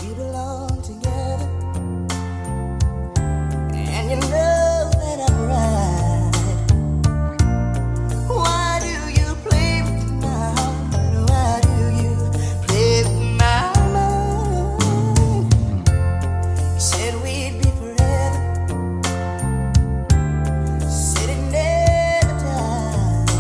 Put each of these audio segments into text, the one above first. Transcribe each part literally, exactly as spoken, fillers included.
we belong together, and you know that I'm right. Why do you play with my heart? Why do you play with my mind? You said we'd be forever, said it never died.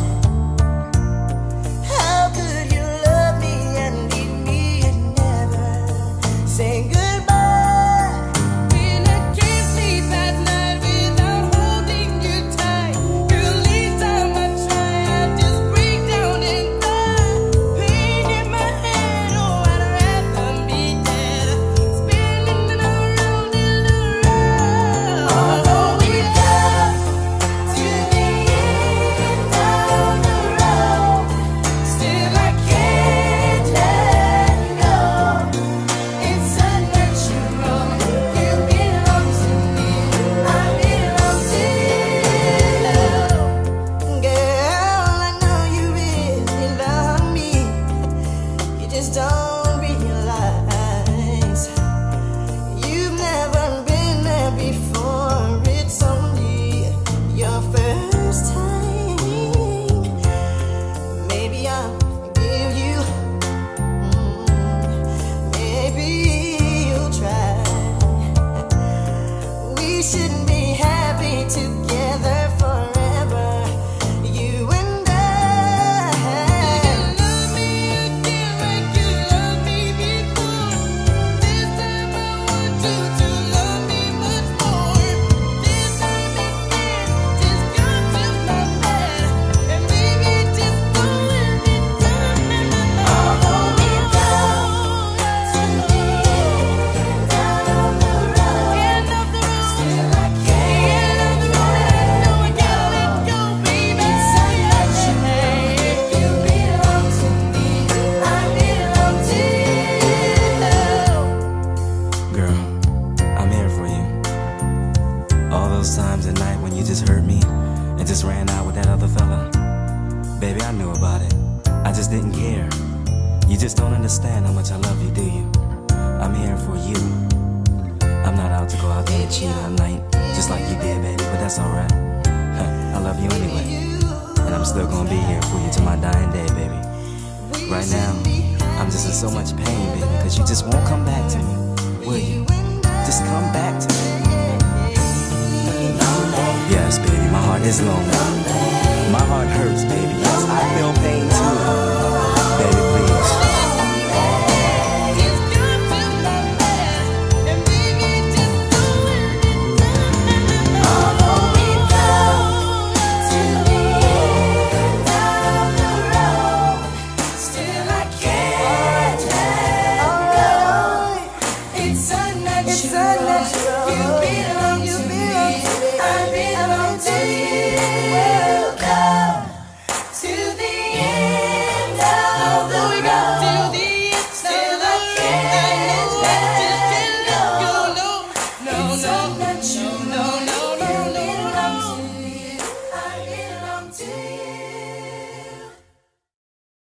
How could you love me and leave me and never say goodbye? When I can't sleep at night without holding you tight, girl, each time I try, I just break down and cry. Pain in my head, oh, I'd rather be dead, spinning around and around. Although we love to the end of the road, still I can't let go. It's unnatural. You belong to me, I belong to you. Girl, I know you really love me. You just don't realize you've never been there before. It's only your first time. Maybe I'll forgive you. Mm, Maybe you'll try. We should be happy together forever, you and I. Love me again like you loved me before. This time I want you to love me much more. This time again, just come to my bed and baby, just go every time. Although we go to the end of the road, End of the road, still I can't end of the road, I know I gotta let go, baby. It's unnatural. You belong to me, I belong to you. Girl, I'm here for you. All those times at night when you just hurt me and just ran out with that other fella. Baby, I knew about it. I just didn't care. You just don't understand how much I love you, do you? I'm here for you. I'm not out to go out there and cheat all night, just like you did, baby, but that's alright. I love you anyway. And I'm still gonna be here for you till my dying day, baby. Right now, I'm just in so much pain, baby, because you just won't come back to me. Will you? Just come back to me. Yes, baby, my heart is lonely. My heart hurts, baby. Yes, I feel pain too.